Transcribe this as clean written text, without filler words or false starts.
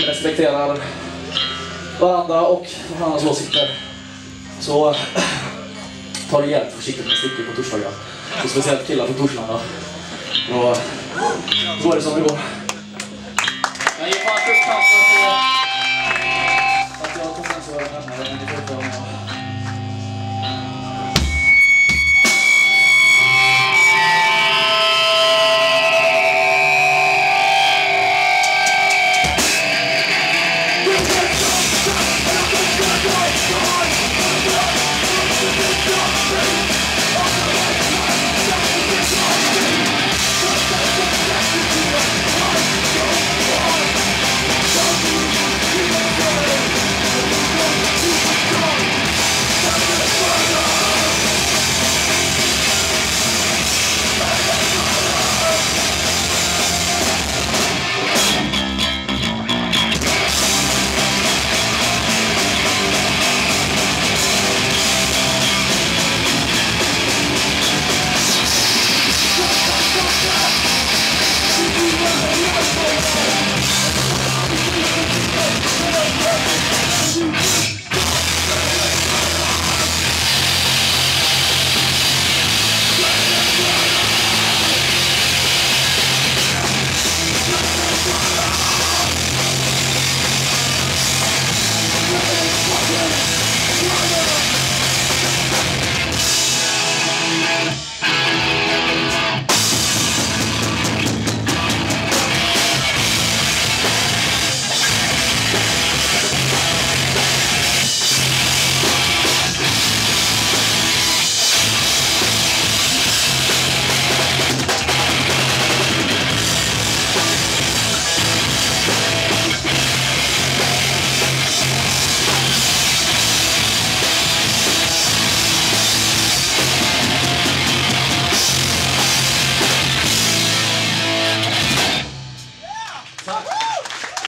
respekterar varandra och varandras åsikter. Så ta det jävligt försiktigt med stickor på torsdagar. Och speciellt killar på torsdagar. Då går det som det går.